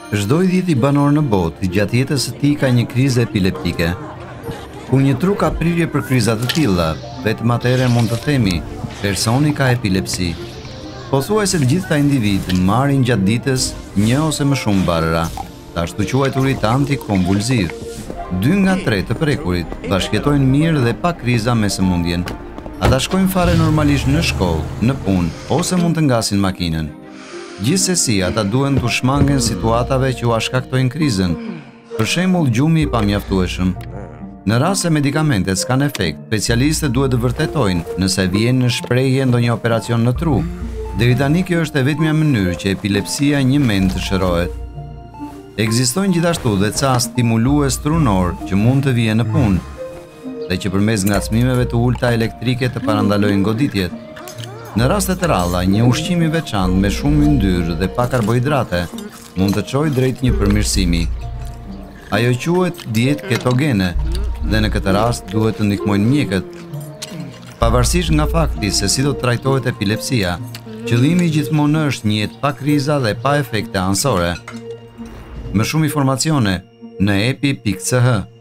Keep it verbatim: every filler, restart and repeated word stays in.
Çdo i dhjetë banor në botë gjatë jetës së tij ka një krizë epileptike. Kur një tru ka prirje për kriza të tilla, vetëm atëherë mund të themi personi ka epilepsi. Pothuajse të gjithë ta individ marrin gjatë ditës një ose më shumë barëra, të ashtu quajturit antikonvulsiv. Dy nga tre të prekurit bashkëjetojnë mirë dhe pa kriza me sëmundjen. Ata shkojnë fare normalisht në shkollë, në punë, ose mund të ngasin makinën. Gjithsesi, ata duhen të shmangen situatave që u shkaktojnë krizën, për shembull gjumi i pamjaftueshëm. Në rast se medikamentet s'kan efekt, specialistët duhet të vërtetojnë nëse vjen në shprehje ndonjë operacion në tru. Deri tani kjo është e vetmja mënyrë që epilepsia një mend të shërohet. Ekzistojnë gjithashtu dhe ca stimulues trunor që mund të vijnë në punë, dhe që përmes ngacmimeve të ulta elektrike të parandalojnë goditjet. Në raste të ralla, një ushqim i veçantë me shumë yndyrë dhe pa karbohidrate mund të çojë drejt një përmirësimi. Ajo quhet dietë ketogene dhe në këtë rast duhet të ndihmojnë mjekët. Pavarësisht nga fakti se si do të trajtohet epilepsia, qëllimi gjithmonë është një jetë pa kriza dhe pa efekte anësore. Më shumë informacione në epi pikë c h.